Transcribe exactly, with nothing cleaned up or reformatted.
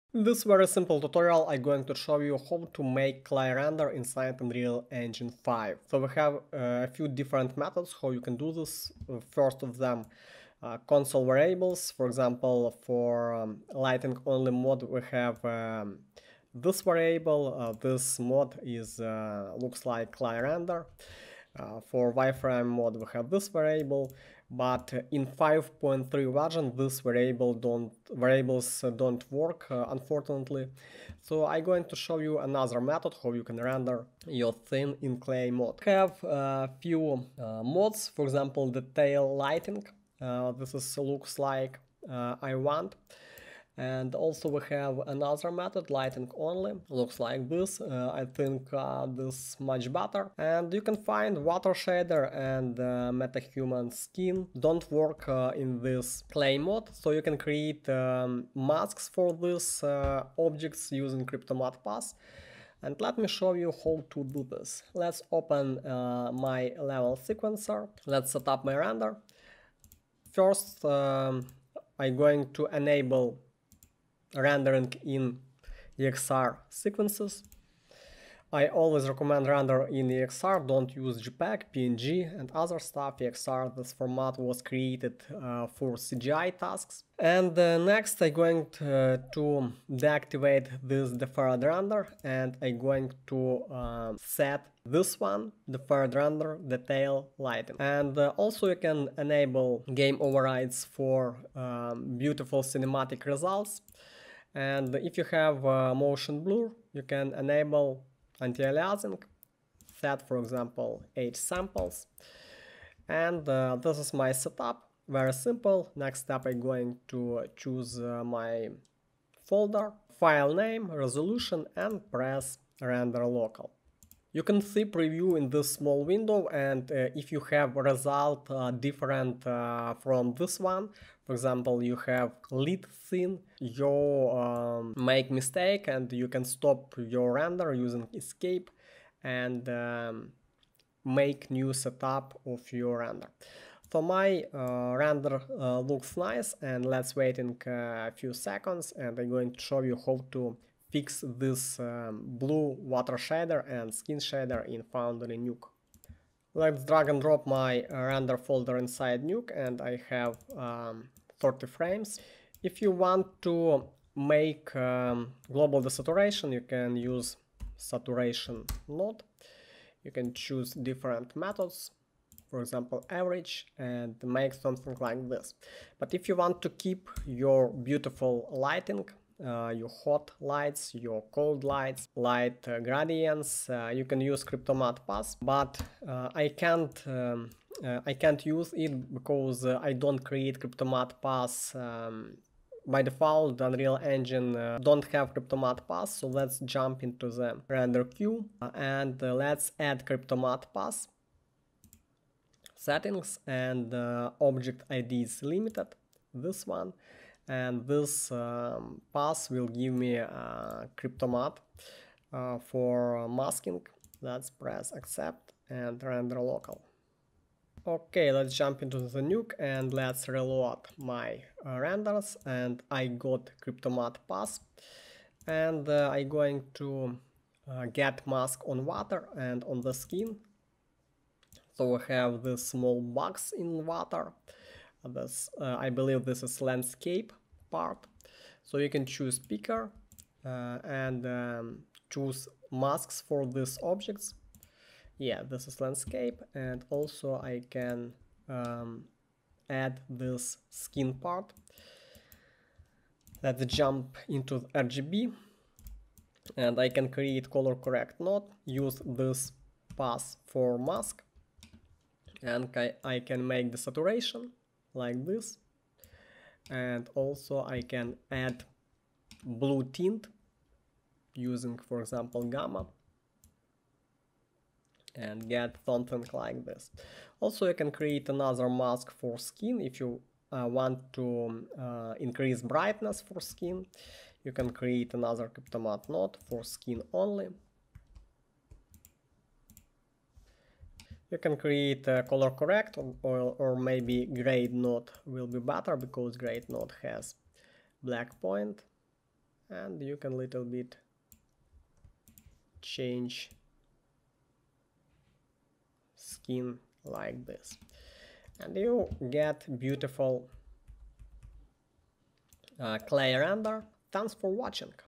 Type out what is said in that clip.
In this very simple tutorial, I'm going to show you how to make clay render inside Unreal Engine five. So we have uh, a few different methods how you can do this. Uh, first of them, uh, console variables. For example, for um, lighting only mode, we have um, this variable. Uh, this mode is uh, looks like clay render. Uh, for wireframe mode, we have this variable, but in five point three version, this variable don't variables don't work, uh, unfortunately. So I'm going to show you another method how you can render your scene in clay mode. We have a few uh, mods, for example, the tail lighting. Uh, this is looks like uh, I want. And also we have another method, lighting only, looks like this. uh, I think uh, this much better. And you can find water shader and uh, metahuman skin don't work uh, in this clay mode, so you can create um, masks for these uh, objects using Cryptomatte pass. And let me show you how to do this. Let's open uh, my level sequencer. Let's set up my render. First, um, I'm going to enable rendering in E X R sequences. I always recommend render in E X R, don't use JPEG, P N G and other stuff. E X R, this format was created uh, for C G I tasks. And uh, next I'm going to, to deactivate this deferred render, and I'm going to uh, set this one, deferred render, detail lighting. And uh, also you can enable game overrides for um, beautiful cinematic results. And if you have uh, motion blur, you can enable anti-aliasing, set for example eight samples. And uh, this is my setup, very simple. Next step, I'm going to choose uh, my folder, file name, resolution, and press render local. You can see preview in this small window, and uh, if you have a result uh, different uh, from this one, for example, you have lit scene, you um, make mistake and you can stop your render using escape and um, make new setup of your render. So my uh, render uh, looks nice, and let's wait in a few seconds, and I'm going to show you how to fix this um, blue water shader and skin shader in Foundry Nuke. Let's drag and drop my uh, render folder inside Nuke, and I have um, thirty frames. If you want to make um, global desaturation, you can use saturation node. You can choose different methods, for example average, and make something like this. But if you want to keep your beautiful lighting, uh, your hot lights, your cold lights, light uh, gradients, uh, you can use Cryptomatte pass, but uh, I can't um, uh, I can't use it because uh, I don't create Cryptomatte pass. Um, by default, the Unreal Engine uh, don't have Cryptomatte pass, so let's jump into the render queue uh, and uh, let's add Cryptomatte pass. Settings, and uh, object I D is limited, this one, and this um, pass will give me a Cryptomatte uh, for masking. Let's press accept and render local. Okay, let's jump into the nuke and let's reload my uh, renders, and I got Cryptomatte pass, and uh, I'm going to uh, get mask on water and on the skin. So we have this small box in water. This, uh, I believe this is landscape part. So you can choose picker uh, and um, choose masks for these objects. Yeah, this is landscape, and also I can um, add this skin part. Let's jump into R G B, and I can create color correct node, use this pass for mask, and I can make the saturation like this, and also I can add blue tint using, for example, gamma, and get something like this. Also you can create another mask for skin. If you uh, want to uh, increase brightness for skin, you can create another Cryptomatte node for skin only. You can create a color correct, or, or maybe grade node will be better because grade node has black point. and you can little bit change skin like this, and you get beautiful uh, clay render. Thanks for watching.